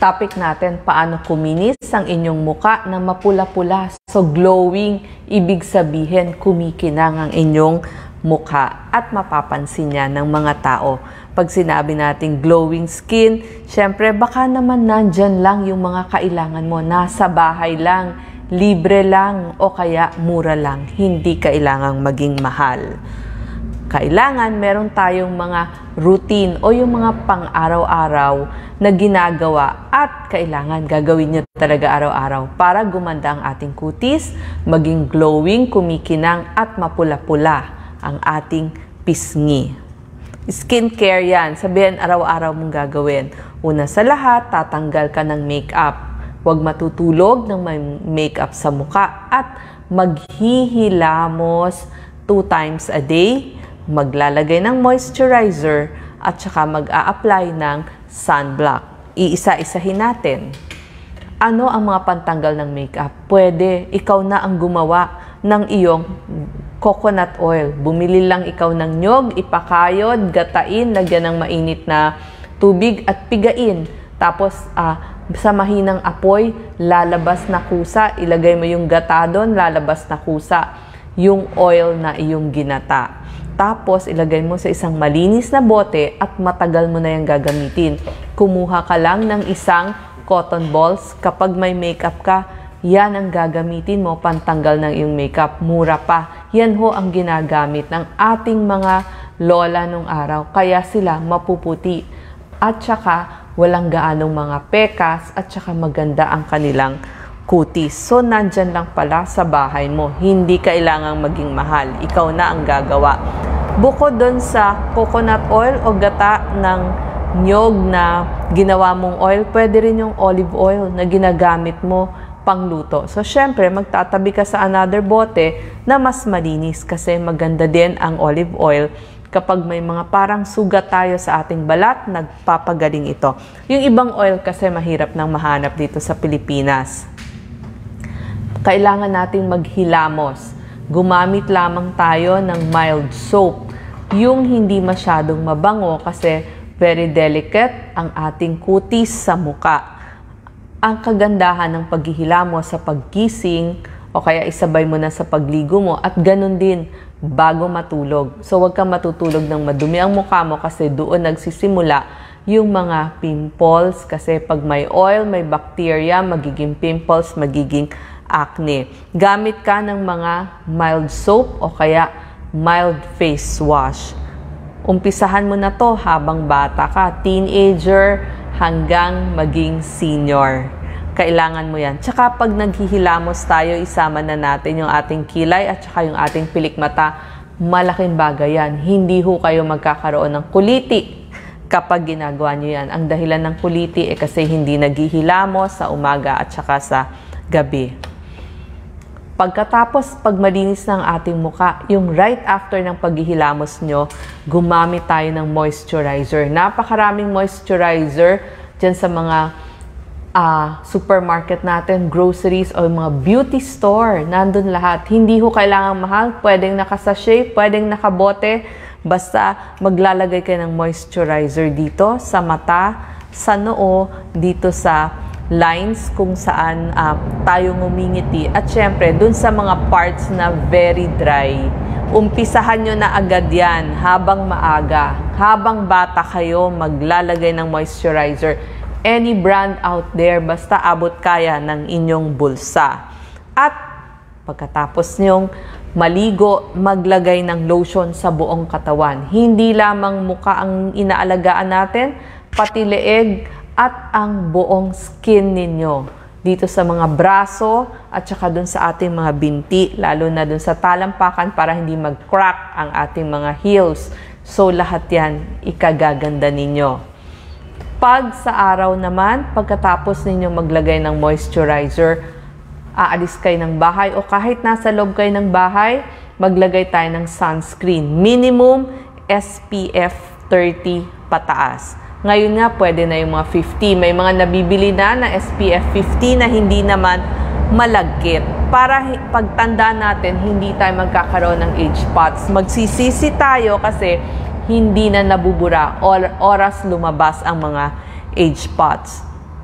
Topic natin, paano kuminis ang inyong muka na mapula-pula. So glowing, ibig sabihin kumikinang ang inyong mukha at mapapansin niya ng mga tao. Pag sinabi nating glowing skin, syempre baka naman nandyan lang yung mga kailangan mo. Nasa bahay lang, libre lang o kaya mura lang. Hindi kailangang maging mahal. Kailangan meron tayong mga routine o yung mga pang-araw-araw na ginagawa at kailangan gagawin nyo talaga araw-araw para gumanda ang ating kutis, maging glowing, kumikinang at mapula-pula ang ating pisngi. Skincare yan. Sabihin araw-araw mong gagawin. Una sa lahat, tatanggal ka ng makeup. Huwag matutulog ng may makeup sa muka at maghihilamos 2 times a day. Maglalagay ng moisturizer at saka mag-a-apply ng sunblock. Iisa-isahin natin. Ano ang mga pantanggal ng makeup? Pwede, ikaw na ang gumawa ng iyong coconut oil. Bumili lang ikaw ng nyog, ipakayod, gatain, lagyan ng mainit na tubig at pigain. Tapos, sa mahinang apoy, lalabas na kusa. Ilagay mo yung gata doon, lalabas na kusa yung oil na iyong ginata. Tapos, ilagay mo sa isang malinis na bote at matagal mo na yung gagamitin. Kumuha ka lang ng isang cotton balls. Kapag may makeup ka, yan ang gagamitin mo pantanggal ng iyong makeup. Mura pa. Yan ho ang ginagamit ng ating mga lola nung araw. Kaya sila mapuputi. At saka, walang gaanong mga pekas at saka maganda ang kanilang kutis. So, nandyan lang pala sa bahay mo. Hindi kailangang maging mahal. Ikaw na ang gagawa. Bukod doon sa coconut oil o gata ng nyog na ginawa mong oil, pwede rin yung olive oil na ginagamit mo pangluto. So, syempre, magtatabi ka sa another bote na mas malinis kasi maganda din ang olive oil. Kapag may mga parang sugat tayo sa ating balat, nagpapagaling ito. Yung ibang oil kasi mahirap nang mahanap dito sa Pilipinas. Kailangan nating maghilamos. Gumamit lamang tayo ng mild soap. Yung hindi masyadong mabango kasi very delicate ang ating kutis sa muka. Ang kagandahan ng paghihilamos sa paggising o kaya isabay mo na sa pagligo mo at ganun din bago matulog. So huwag kang matutulog ng madumi ang mukha mo kasi doon nagsisimula yung mga pimples kasi pag may oil, may bacteria, magiging pimples, magiging acne. Gamit ka ng mga mild soap o kaya mild face wash. Umpisahan mo na to habang bata ka, teenager hanggang maging senior. Kailangan mo yan. Tsaka pag naghihilamos tayo, isama na natin yung ating kilay at tsaka yung ating pilikmata. Malaking bagay yan. Hindi ho kayo magkakaroon ng kuliti kapag ginagawa nyo yan. Ang dahilan ng kuliti kasi hindi naghihilamos sa umaga at tsaka sa gabi. Pagkatapos, pag malinis ng ating muka, yung right after ng paghihilamos nyo, gumamit tayo ng moisturizer. Napakaraming moisturizer dyan sa mga supermarket natin, groceries o mga beauty store. Nandun lahat. Hindi ho kailangan mahal. Pwedeng nakasachet, pwedeng nakabote. Basta maglalagay kayo ng moisturizer dito sa mata, sa noo, dito sa lines kung saan tayo ngumingiti. At syempre, dun sa mga parts na very dry, umpisahan nyo na agad yan habang maaga. Habang bata kayo, maglalagay ng moisturizer. Any brand out there, basta abot kaya ng inyong bulsa. At pagkatapos nyong maligo, maglagay ng lotion sa buong katawan. Hindi lamang muka ang inaalagaan natin, pati leeg at ang buong skin ninyo. Dito sa mga braso at saka dun sa ating mga binti, lalo na dun sa talampakan para hindi mag-crack ang ating mga heels. So lahat yan, ikagaganda ninyo. Pag sa araw naman, pagkatapos ninyo maglagay ng moisturizer, aalis kayo ng bahay o kahit nasa loob kayo ng bahay, maglagay tayo ng sunscreen. Minimum SPF 30 pataas. Ngayon nga, pwede na yung mga 50. May mga nabibili na SPF 50 na hindi naman malagkit. Para pagtanda natin, hindi tayo magkakaroon ng age spots. Magsisisi tayo kasi hindi na nabubura oras lumabas ang mga age spots.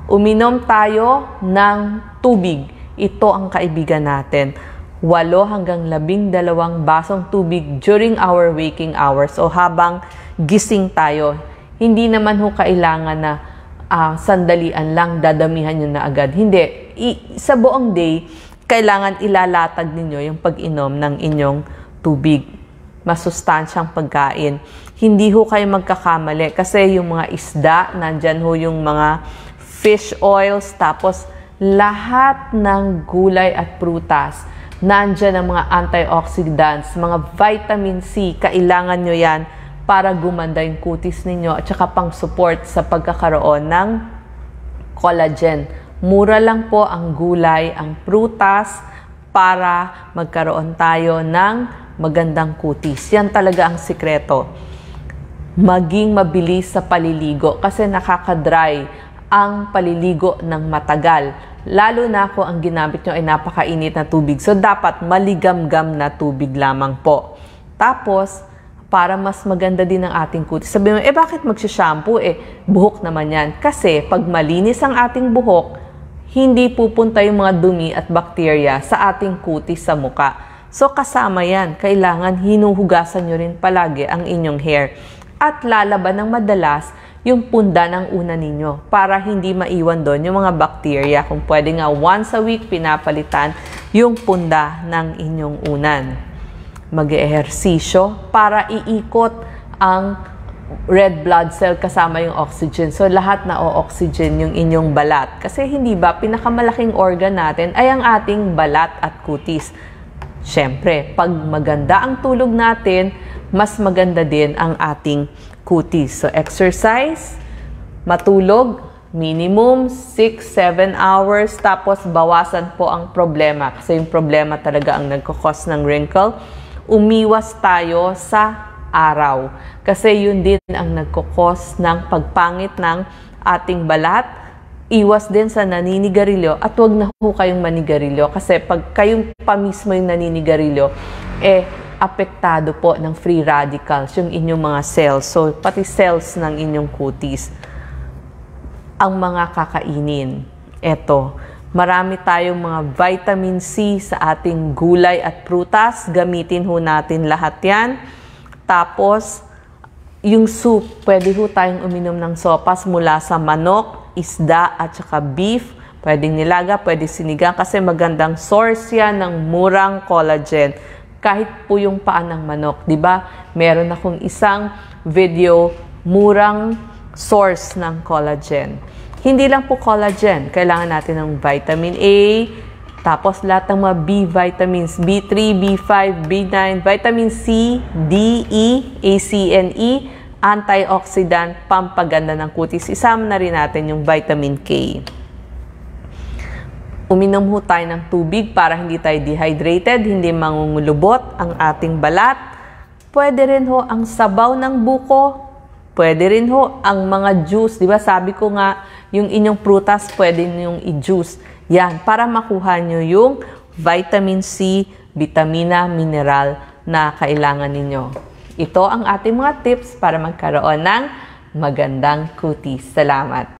Uminom tayo ng tubig. Ito ang kaibigan natin. 8 hanggang 12 basong tubig during our waking hours o habang gising tayo. Hindi naman ho kailangan na sandalian lang, dadamihan nyo na agad. Hindi. Sa buong day, kailangan ilalatag ninyo yung pag-inom ng inyong tubig. Masustansyang pagkain. Hindi ho kayo magkakamali kasi yung mga isda, nandyan ho yung mga fish oils, tapos lahat ng gulay at prutas, nandyan ang mga antioxidants, mga vitamin C, kailangan nyo yan para gumanda yung kutis ninyo at saka pang-support sa pagkakaroon ng collagen. Mura lang po ang gulay, ang prutas para magkaroon tayo ng magandang kutis. Yan talaga ang sikreto. Maging mabilis sa paliligo kasi nakaka-dry ang paliligo ng matagal. Lalo na kung ang ginamit nyo ay napakainit na tubig. So, dapat maligamgam na tubig lamang po. Tapos, para mas maganda din ang ating kutis. Sabi mo, bakit magsha-shampoo? Buhok naman yan. Kasi, pag malinis ang ating buhok, hindi pupunta yung mga dumi at bakterya sa ating kutis sa muka. So, kasama yan. Kailangan hinuhugasan nyo rin palagi ang inyong hair. At lalaban ng madalas yung punda ng una ninyo para hindi maiwan doon yung mga bakterya. Kung pwede nga once a week pinapalitan yung punda ng inyong unan. Mag-ehersisyo para iikot ang red blood cell kasama yung oxygen. So, lahat na o-oxygen yung inyong balat. Kasi hindi ba, pinakamalaking organ natin ay ang ating balat at kutis. Siyempre, pag maganda ang tulog natin, mas maganda din ang ating kutis. So, exercise, matulog, minimum 6-7 hours, tapos bawasan po ang problema. Kasi yung problema talaga ang nagkakos ng wrinkle. Umiwas tayo sa araw. Kasi yun din ang nagkakos ng pagpangit ng ating balat. Iwas din sa naninigarilyo at huwag na ho kayong manigarilyo. Kasi pag kayong pa mismo yung naninigarilyo, apektado po ng free radicals yung inyong mga cells. So, pati cells ng inyong kutis. Ang mga kakainin. Eto, marami tayong mga vitamin C sa ating gulay at prutas. Gamitin ho natin lahat yan. Tapos, yung soup, pwede ho tayong uminom ng sopas mula sa manok, isda at saka beef. Pwedeng nilaga, pwede sinigang kasi magandang source yan ng murang collagen. Kahit po yung paa ng manok, di ba? Meron akong isang video, murang source ng collagen. Hindi lang po collagen, kailangan natin ng vitamin A, tapos lahat ng mga B vitamins, B3, B5, B9, vitamin C, D, E, A, C, and E, antioxidant, pampaganda ng kutis. Isama na rin natin yung vitamin K. Uminom ho tayo ng tubig para hindi tayo dehydrated, hindi mangungulubot ang ating balat. Pwede rin ho ang sabaw ng buko. Pwede rin ho ang mga juice. Di ba sabi ko nga, yung inyong prutas pwede niyong i-juice. Yan, para makuha nyo yung vitamin C, vitamina, mineral na kailangan ninyo. Ito ang ating mga tips para magkaroon ng magandang kutis. Salamat!